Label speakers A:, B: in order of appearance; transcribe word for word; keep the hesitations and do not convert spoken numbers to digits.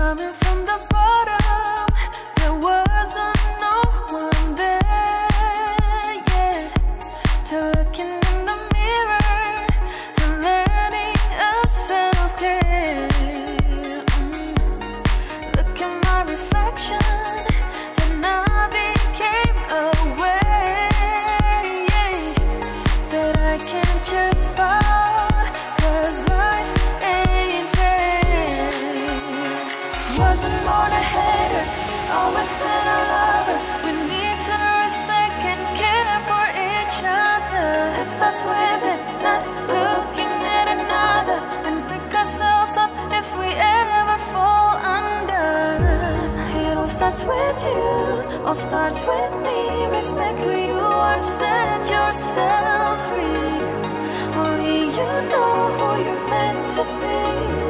A: coming from the bottom. There wasn't no one there, yeah. To looking in the mirror and learning a self-care. Mm. Look at my reflection and I became aware, yeah, that I can't just part, 'cause life ain't fair. Wasn't born a hater, always been a lover. We need to respect and care for each other. It starts with it, not looking at another, and pick ourselves up if we ever fall under. It all starts with you, all starts with me. Respect who you are, set yourself free. Only you know who you're meant to be.